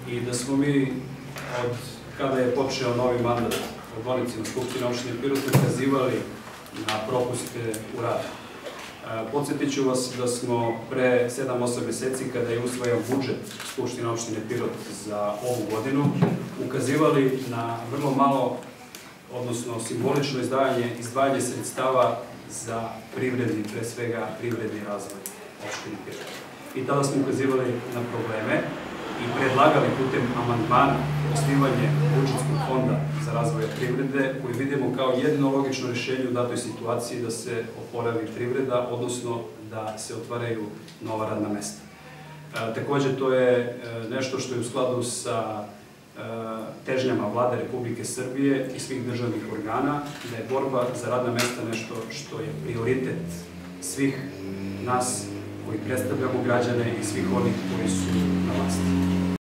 i da smo mi od kada je počeo novi mandat odbornicima Skupštine opštine Pirot ukazivali na propuste u radu. Podsjetit ću vas da smo pre 7-8 meseci, kada je usvojen budžet Skupštine opštine Pirot za ovu godinu, ukazivali na vrlo malo, odnosno simbolično izdvajanje sredstava za privredni, pre svega privredni razvoj opštine Pirot. I tada smo ukazivali na probleme i predlagali putem amandmana osnivanje budžetskog fonda za razvoj privrede, koji vidimo kao jedino logično rešenje u datoj situaciji da se oporavi privreda, odnosno da se otvaraju nova radna mesta. Takođe, to je nešto što je u skladu sa težnjama Vlade Republike Srbije i svih državnih organa, da je borba za radna mesta nešto što je prioritet svih nas koji predstavljamo građane i svih onih koji su na vlasti.